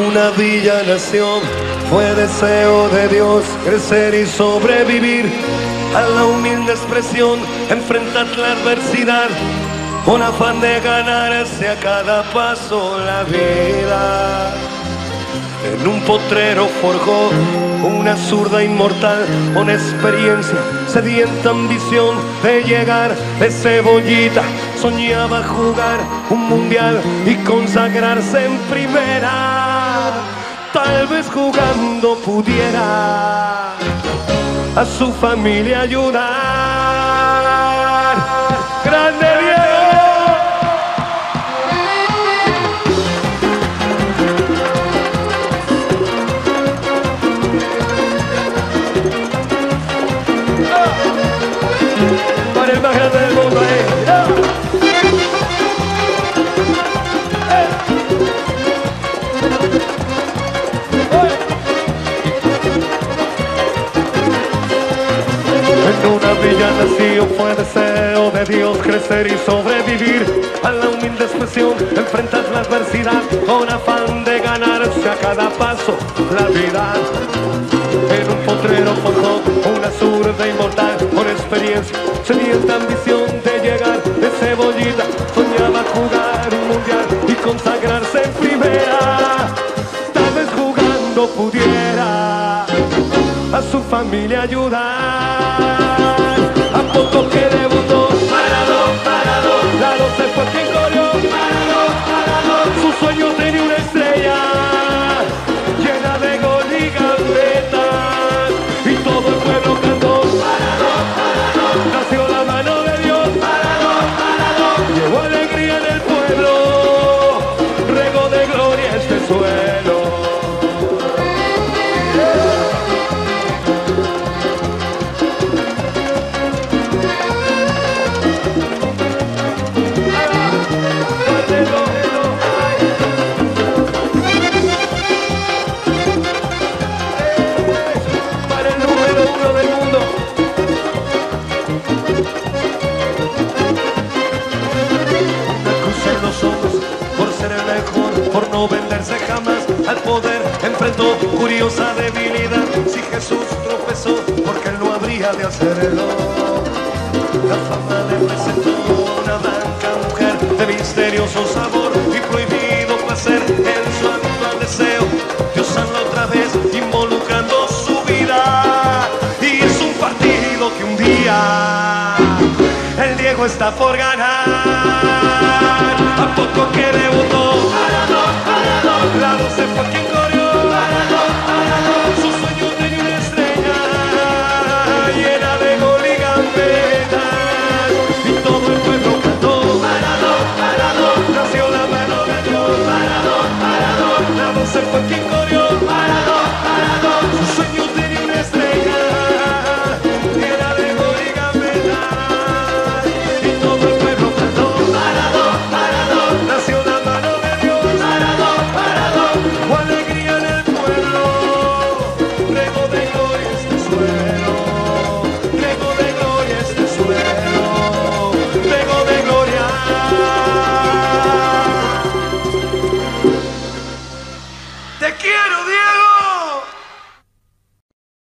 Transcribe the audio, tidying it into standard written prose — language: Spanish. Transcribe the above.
una villa nación fue deseo de Dios crecer y sobrevivir a la humilde expresión, enfrentar la adversidad con afán de ganarse a cada paso la vida. En un potrero forjó una zurda inmortal con experiencia, sedienta ambición de llegar de cebollita. Soñaba jugar un mundial y consagrarse en primera. Tal vez jugando pudiera a su familia ayudar. ¡Grande Diego! Para el más grande del mundo, En una villa nació, fue deseo de Dios crecer y sobrevivir a la humilde expresión, enfrentar la adversidad con afán de ganarse a cada paso la vida. En un potrero forjó una zurda inmortal con experiencia, sedienta ambición de llegar de cebollita. Soñaba jugar un mundial y consagrarse en primera. Tal vez jugando pudiera a su familia ayudar. A poco que debutó, parado, la 12 fue quien corrió, parado, su sueño tenía una estrella llena de gol y gambetas, y todo el pueblo cantó, parado, nació la mano de Dios, parado, llevó alegría en el pueblo, regó de gloria este suelo. Por no venderse jamás al poder, enfrentó curiosa debilidad. Si Jesús tropezó, porque él no habría de hacerlo. La fama le presentó una blanca mujer de misterioso sabor y prohibido placer en su actual deseo. Dios anda otra vez involucrando su vida, y es un partido que un día el Diego está por ganar. A poco que debutó, la 12 fue quien